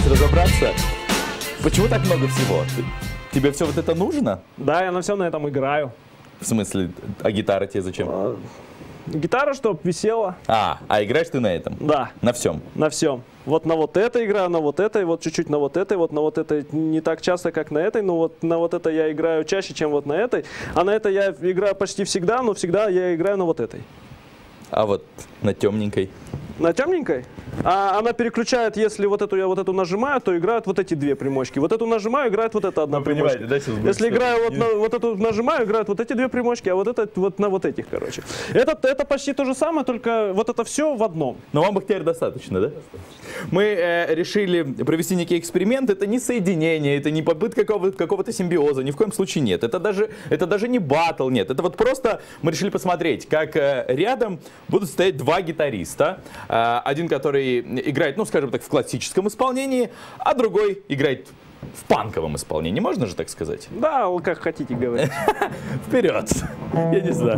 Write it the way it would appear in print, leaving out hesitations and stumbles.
пытаюсь разобраться. Почему так много всего? Тебе все вот это нужно? Да, я на всем на этом играю. В смысле, а гитара тебе зачем? Гитара, чтоб висела. А играешь ты на этом? Да. На всем? На всем. Вот на вот это играю, на вот это, и вот чуть-чуть на вот этой, вот на вот этой не так часто, как на этой, но вот на вот это я играю чаще, чем вот на этой. А на это я играю почти всегда, но всегда я играю на вот этой. А вот на темненькой? На темненькой? А она переключает, если вот эту я вот эту нажимаю, то играют вот эти две примочки. Вот эту нажимаю, играет вот эта одна примочка. Да, Если играю вот эту нажимаю, играют вот эти две примочки, а вот это вот на вот этих, короче. Это почти то же самое, только вот это все в одном. Но вам Бахтияр достаточно, да? Мы решили провести некий эксперимент. Это не соединение, это не попытка какого-то симбиоза, ни в коем случае нет. Это даже не баттл, нет. Это вот просто мы решили посмотреть, как рядом будут стоять два гитариста. Один, который играет, ну, скажем так, в классическом исполнении, а другой играет в панковом исполнении. Можно же так сказать? Да, как хотите говорить. Вперед! Я не знаю.